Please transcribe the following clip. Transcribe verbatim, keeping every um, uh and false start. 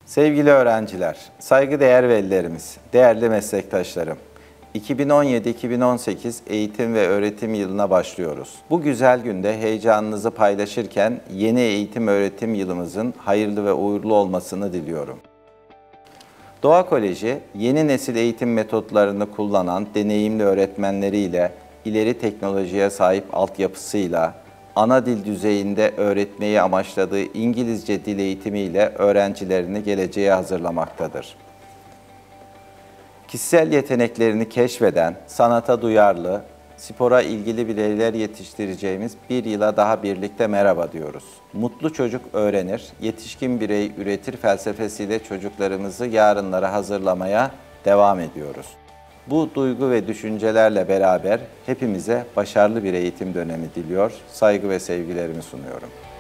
Sevgili öğrenciler, saygıdeğer velilerimiz, değerli meslektaşlarım, iki bin on yedi iki bin on sekiz eğitim ve öğretim yılına başlıyoruz. Bu güzel günde heyecanınızı paylaşırken yeni eğitim öğretim yılımızın hayırlı ve uğurlu olmasını diliyorum. Doğa Koleji, yeni nesil eğitim metotlarını kullanan deneyimli öğretmenleriyle, ileri teknolojiye sahip altyapısıyla, ana dil düzeyinde öğretmeyi amaçladığı İngilizce dil eğitimiyle öğrencilerini geleceğe hazırlamaktadır. Kişisel yeteneklerini keşfeden, sanata duyarlı, spora ilgili bireyler yetiştireceğimiz bir yıla daha birlikte merhaba diyoruz. Mutlu çocuk öğrenir, yetişkin birey üretir felsefesiyle çocuklarımızı yarınlara hazırlamaya devam ediyoruz. Bu duygu ve düşüncelerle beraber hepimize başarılı bir eğitim dönemi diliyor, saygı ve sevgilerimi sunuyorum.